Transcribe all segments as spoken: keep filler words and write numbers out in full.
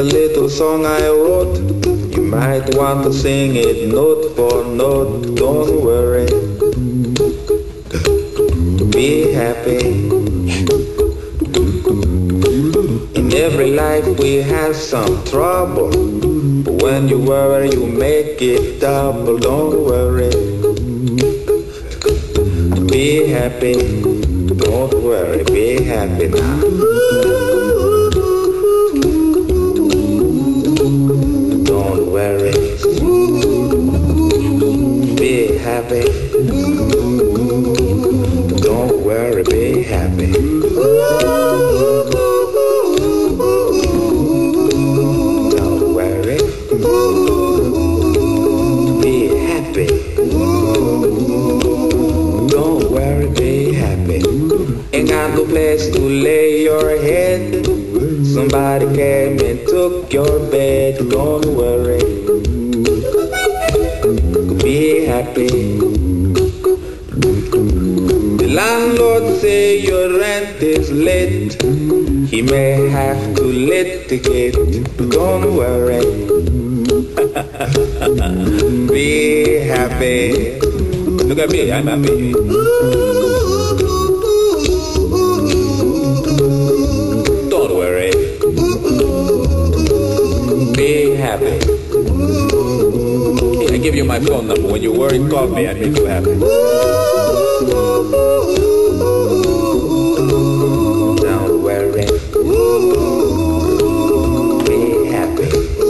little song I wrote. You might want to sing it note for note. Don't worry, be happy. In every life we have some trouble, but when you worry you make it double. Don't worry, be happy. Don't worry, be happy now. Don't worry, be happy. Don't worry, be happy. Don't worry, be happy. Don't worry, be happy. Ain't got no place to lay your head. Somebody came and took your bed. Don't worry, be happy. The landlord say your rent is late. He may have to litigate. Don't worry, be happy. Look at me, I'm happy. Don't worry, be happy. I give you my phone number. When you worry, call me. I make you happy. Don't worry, be happy.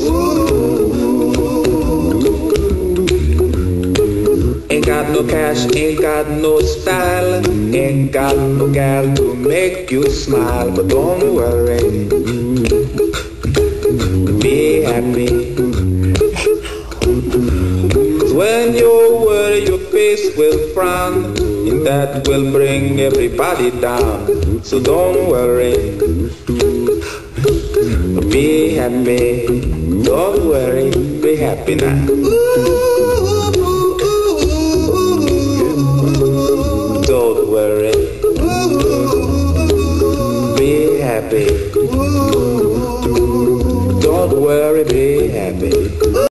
Ain't got no cash, ain't got no style, ain't got no gal to make you smile. But don't worry, be happy. When you worry, your face will frown, and that will bring everybody down. So don't worry, be happy. Don't worry, be happy now. Don't worry, be happy. Don't worry, be happy.